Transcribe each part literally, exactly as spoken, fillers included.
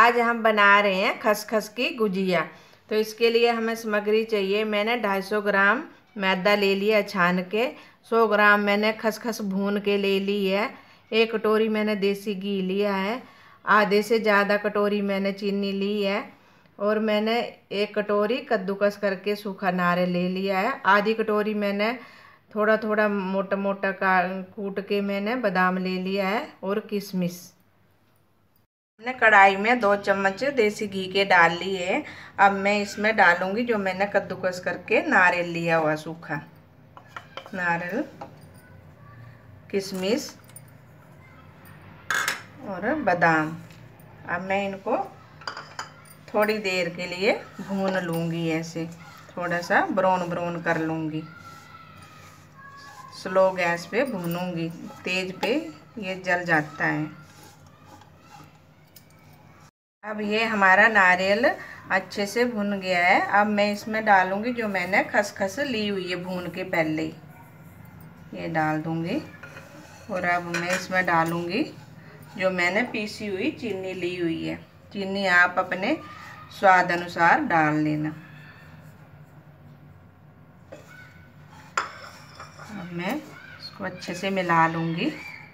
आज हम बना रहे हैं खसखस की गुजिया। तो इसके लिए हमें सामग्री चाहिए। मैंने दो सौ पचास ग्राम मैदा ले लिया छान के। सौ ग्राम मैंने खसखस भून के ले ली है। एक कटोरी मैंने देसी घी लिया है। आधे से ज़्यादा कटोरी मैंने चीनी ली है। और मैंने एक कटोरी कद्दूकस करके सूखा नारियल ले लिया है। आधी कटोरी मैंने थोड़ा थोड़ा मोटा मोटा का कूट के मैंने बादाम ले लिया है और किशमिश। मैंने कढ़ाई में दो चम्मच देसी घी के डाल लिए। अब मैं इसमें डालूंगी जो मैंने कद्दूकस करके नारियल लिया हुआ सूखा नारियल, किशमिश और बादाम। अब मैं इनको थोड़ी देर के लिए भून लूँगी। ऐसे थोड़ा सा ब्राउन ब्राउन कर लूँगी। स्लो गैस पे भूनूंगी, तेज पे ये जल जाता है। अब ये हमारा नारियल अच्छे से भुन गया है। अब मैं इसमें डालूंगी जो मैंने खसखस ली हुई है भून के पहले ही, ये डाल दूंगी। और अब मैं इसमें डालूंगी जो मैंने पीसी हुई चीनी ली हुई है। चीनी आप अपने स्वाद अनुसार डाल लेना। अब मैं इसको अच्छे से मिला लूँगी।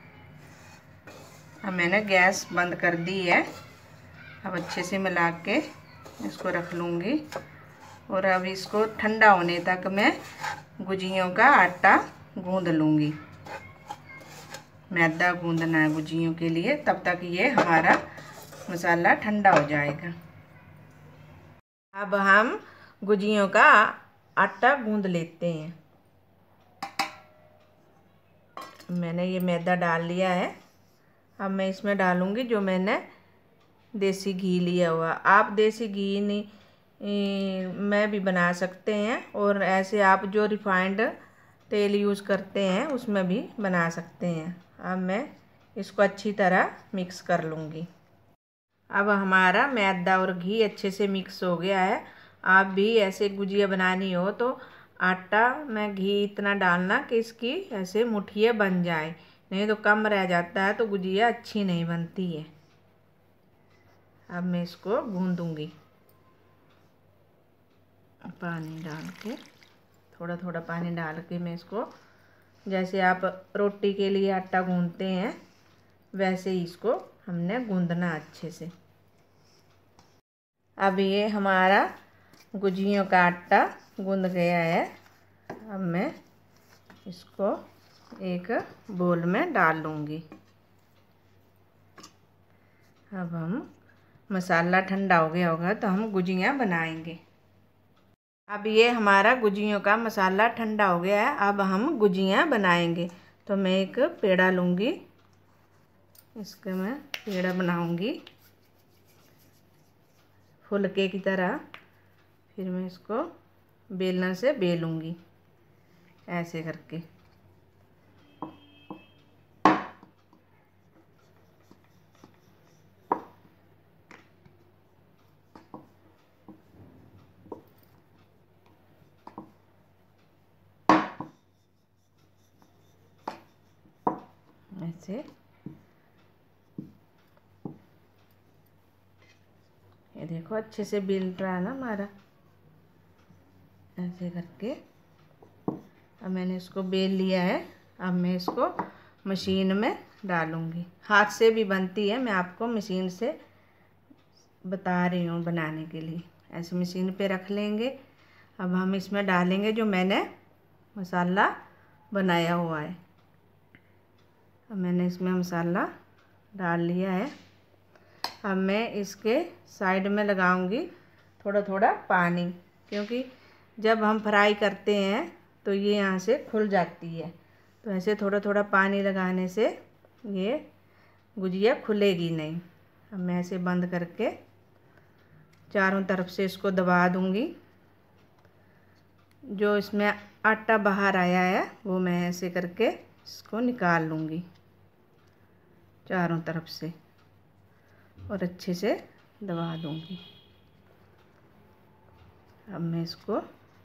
अब मैंने गैस बंद कर दी है। अब अच्छे से मिला के इसको रख लूँगी। और अब इसको ठंडा होने तक मैं गुजियों का आटा गूंद लूँगी। मैदा गूंदना है गुजियों के लिए, तब तक ये हमारा मसाला ठंडा हो जाएगा। अब हम गुजियों का आटा गूंद लेते हैं। मैंने ये मैदा डाल लिया है। अब मैं इसमें डालूंगी जो मैंने देसी घी लिया हुआ। आप देसी घी नहीं में भी बना सकते हैं, और ऐसे आप जो रिफाइंड तेल यूज़ करते हैं उसमें भी बना सकते हैं। अब मैं इसको अच्छी तरह मिक्स कर लूँगी। अब हमारा मैदा और घी अच्छे से मिक्स हो गया है। आप भी ऐसे गुजिया बनानी हो तो आटा में घी इतना डालना कि इसकी ऐसे मुठियाँ बन जाए, नहीं तो कम रह जाता है तो गुजिया अच्छी नहीं बनती है। अब मैं इसको गूंदूंगी पानी डाल के, थोड़ा थोड़ा पानी डाल के मैं इसको, जैसे आप रोटी के लिए आटा गूंदते हैं वैसे ही इसको हमने गूंदना अच्छे से। अब ये हमारा गुजियों का आटा गूंद गया है। अब मैं इसको एक बोल में डाल लूँगी। अब हम मसाला ठंडा हो गया होगा तो हम गुजियाँ बनाएंगे। अब ये हमारा गुजियों का मसाला ठंडा हो गया है। अब हम गुजियाँ बनाएंगे। तो मैं एक पेड़ा लूँगी, इसका मैं पेड़ा बनाऊँगी फुलके की तरह। फिर मैं इसको बेलना से बेलूँगी ऐसे करके। ऐसे ये देखो अच्छे से बेल रहा है ना हमारा, ऐसे करके। अब मैंने इसको बेल लिया है। अब मैं इसको मशीन में डालूँगी। हाथ से भी बनती है, मैं आपको मशीन से बता रही हूँ बनाने के लिए। ऐसे मशीन पे रख लेंगे। अब हम इसमें डालेंगे जो मैंने मसाला बनाया हुआ है। अब मैंने इसमें मसाला डाल लिया है। अब मैं इसके साइड में लगाऊंगी थोड़ा थोड़ा पानी, क्योंकि जब हम फ्राई करते हैं तो ये यहाँ से खुल जाती है। तो ऐसे थोड़ा थोड़ा पानी लगाने से ये गुजिया खुलेगी नहीं। अब मैं ऐसे बंद करके चारों तरफ से इसको दबा दूंगी। जो इसमें आटा बाहर आया है वो मैं ऐसे करके इसको निकाल लूँगी चारों तरफ से, और अच्छे से दबा दूँगी। अब मैं इसको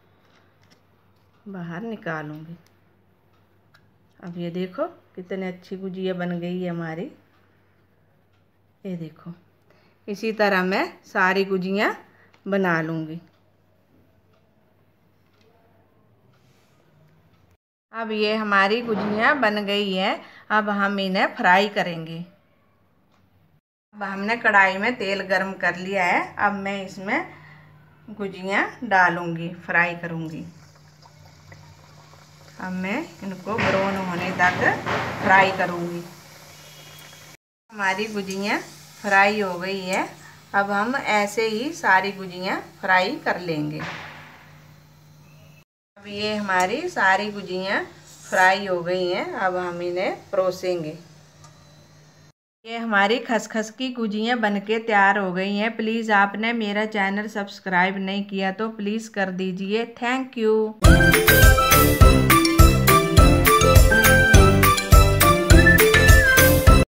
बाहर निकालूँगी। अब ये देखो कितनी अच्छी गुजिया बन गई है हमारी। ये देखो इसी तरह मैं सारी गुजियाँ बना लूँगी। अब ये हमारी गुजियाँ बन गई है। अब हम इन्हें फ्राई करेंगे। अब हमने कढ़ाई में तेल गरम कर लिया है। अब मैं इसमें गुजियाँ डालूँगी, फ्राई करूँगी। अब मैं इनको ब्राउन होने तक फ्राई करूँगी। हमारी गुजियाँ फ्राई हो गई है। अब हम ऐसे ही सारी गुजियाँ फ्राई कर लेंगे। अब ये हमारी सारी गुजियाँ फ्राई हो गई हैं। अब हम इन्हें परोसेंगे। ये हमारी खसखस की गुजियाँ बनके तैयार हो गई हैं। प्लीज़ आपने मेरा चैनल सब्सक्राइब नहीं किया तो प्लीज़ कर दीजिए। Thank you.